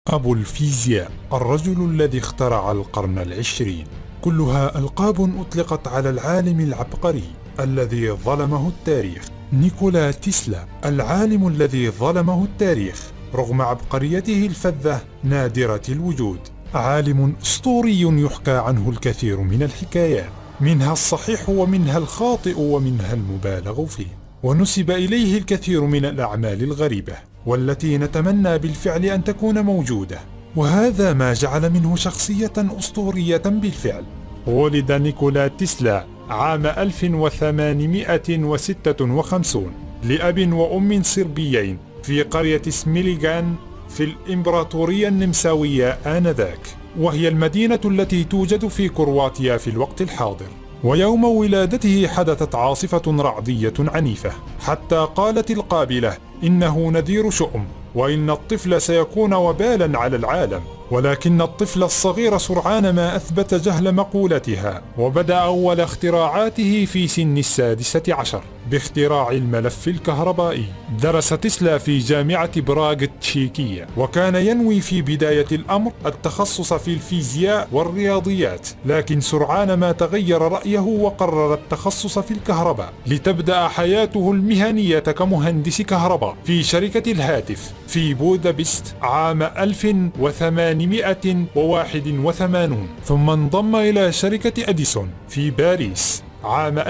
أبو الفيزياء، الرجل الذي اخترع القرن العشرين. كلها ألقاب أطلقت على العالم العبقري الذي ظلمه التاريخ. نيكولا تسلا، العالم الذي ظلمه التاريخ رغم عبقريته الفذة نادرة الوجود. عالم أسطوري يحكى عنه الكثير من الحكايات، منها الصحيح ومنها الخاطئ ومنها المبالغ فيه، ونسب إليه الكثير من الأعمال الغريبة والتي نتمنى بالفعل أن تكون موجودة، وهذا ما جعل منه شخصية أسطورية بالفعل. ولد نيكولا تسلا عام 1856 لأب وأم صربيين في قرية سميليغان في الإمبراطورية النمساوية آنذاك، وهي المدينة التي توجد في كرواتيا في الوقت الحاضر. ويوم ولادته حدثت عاصفة رعدية عنيفة، حتى قالت القابلة إنه نذير شؤم، وإن الطفل سيكون وبالا على العالم. ولكن الطفل الصغير سرعان ما أثبت جهل مقولتها، وبدأ أول اختراعاته في سن 16 باختراع الملف الكهربائي. درس تسلا في جامعة براغ التشيكية، وكان ينوي في بداية الأمر التخصص في الفيزياء والرياضيات، لكن سرعان ما تغير رأيه وقرر التخصص في الكهرباء لتبدأ حياته المهنية كمهندس كهرباء في شركة الهاتف في بودابست عام 1881، ثم انضم إلى شركة أديسون في باريس عام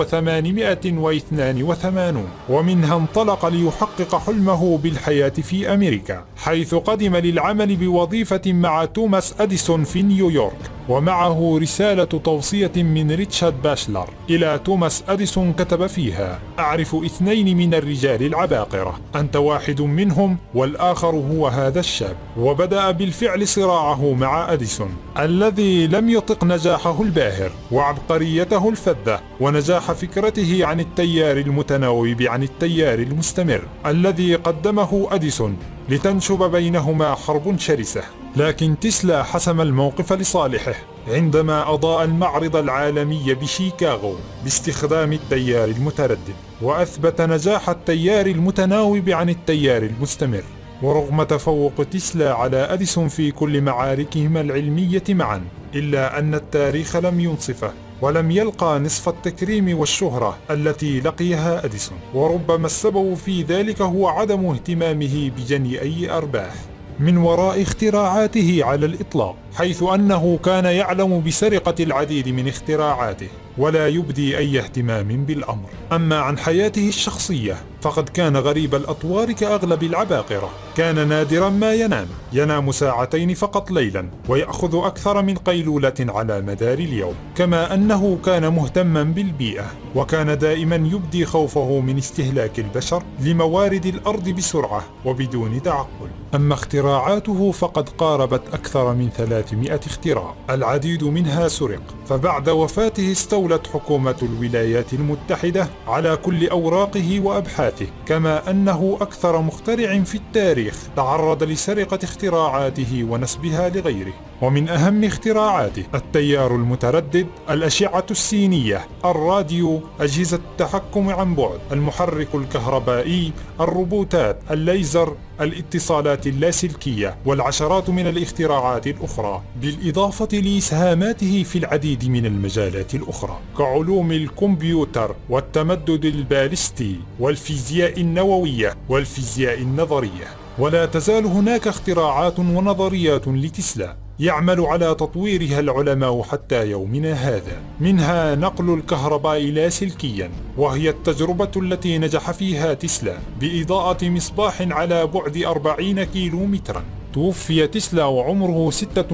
1882، ومنها انطلق ليحقق حلمه بالحياة في أمريكا، حيث قدم للعمل بوظيفة مع توماس أديسون في نيويورك، ومعه رسالة توصية من ريتشارد باشلر إلى توماس أديسون كتب فيها: أعرف 2 من الرجال العباقرة، أنت واحد منهم والآخر هو هذا الشاب. وبدأ بالفعل صراعه مع أديسون الذي لم يطق نجاحه الباهر وعبقريته الفذة ونجاح فكرته عن التيار المتناوب عن التيار المستمر الذي قدمه أديسون، لتنشب بينهما حرب شرسة. لكن تسلا حسم الموقف لصالحه عندما أضاء المعرض العالمي بشيكاغو باستخدام التيار المتردد، وأثبت نجاح التيار المتناوب عن التيار المستمر. ورغم تفوق تسلا على أديسون في كل معاركهما العلمية معا، إلا أن التاريخ لم ينصفه ولم يلقى نصف التكريم والشهرة التي لقيها أديسون، وربما السبب في ذلك هو عدم اهتمامه بجني أي أرباح من وراء اختراعاته على الإطلاق، حيث أنه كان يعلم بسرقة العديد من اختراعاته ولا يبدي أي اهتمام بالأمر. أما عن حياته الشخصية فقد كان غريب الأطوار كأغلب العباقرة، كان نادرا ما ينام 2 ساعات فقط ليلا، ويأخذ أكثر من قيلولة على مدار اليوم، كما أنه كان مهتما بالبيئة، وكان دائما يبدي خوفه من استهلاك البشر لموارد الأرض بسرعة وبدون تعقل. أما اختراعاته فقد قاربت أكثر من 300 اختراع، العديد منها سرق، فبعد وفاته استولت حكومة الولايات المتحدة على كل أوراقه وأبحاثه، كما أنه أكثر مخترع في التاريخ تعرض لسرقة اختراعاته ونسبها لغيره. ومن أهم اختراعاته التيار المتردد، الأشعة السينية، الراديو، أجهزة التحكم عن بعد، المحرك الكهربائي، الروبوتات، الليزر، الاتصالات اللاسلكية، والعشرات من الاختراعات الأخرى، بالإضافة لإسهاماته في العديد من المجالات الأخرى كعلوم الكمبيوتر والتمدد البالستي والفيزياء النووية والفيزياء النظرية. ولا تزال هناك اختراعات ونظريات لتسلا يعمل على تطويرها العلماء حتى يومنا هذا، منها نقل الكهرباء لاسلكيا، وهي التجربة التي نجح فيها تسلا بإضاءة مصباح على بعد 40 كيلومترا. توفي تسلا وعمره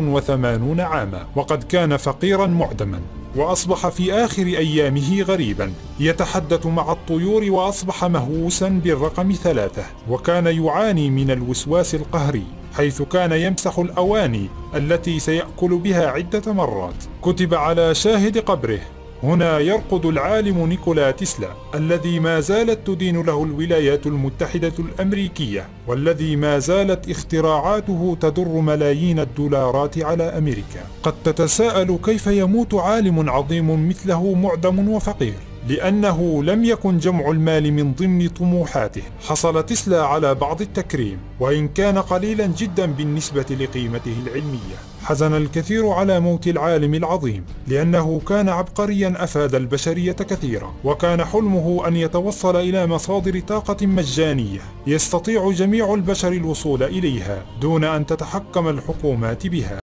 86 عاما، وقد كان فقيرا معدما، وأصبح في آخر أيامه غريبا يتحدث مع الطيور، وأصبح مهووسا بالرقم 3، وكان يعاني من الوسواس القهري، حيث كان يمسح الأواني التي سيأكل بها عدة مرات. كتب على شاهد قبره: هنا يرقد العالم نيكولا تسلا، الذي ما زالت تدين له الولايات المتحدة الأمريكية، والذي ما زالت اختراعاته تدر ملايين الدولارات على أمريكا. قد تتساءل كيف يموت عالم عظيم مثله معدم وفقير؟ لأنه لم يكن جمع المال من ضمن طموحاته. حصل تسلا على بعض التكريم وإن كان قليلا جدا بالنسبة لقيمته العلمية. حزن الكثير على موت العالم العظيم لأنه كان عبقريا أفاد البشرية كثيرا، وكان حلمه أن يتوصل إلى مصادر طاقة مجانية يستطيع جميع البشر الوصول إليها دون أن تتحكم الحكومات بها.